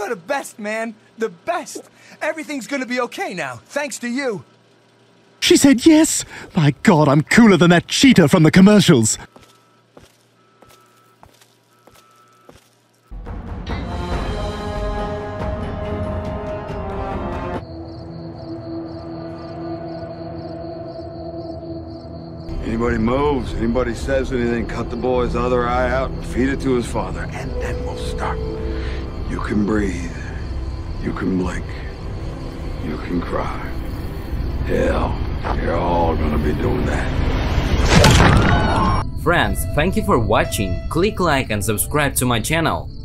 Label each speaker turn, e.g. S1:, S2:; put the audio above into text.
S1: You're the best, man. The best. Everything's gonna be okay now, thanks to you.
S2: She said yes! My God, I'm cooler than that cheetah from the commercials!
S3: Anybody moves, anybody says anything, cut the boy's other eye out and feed it to his father, and then we'll start. You can breathe. You can blink. You can cry. Hell, you're all gonna be doing that.
S4: Friends, thank you for watching. Click like and subscribe to my channel.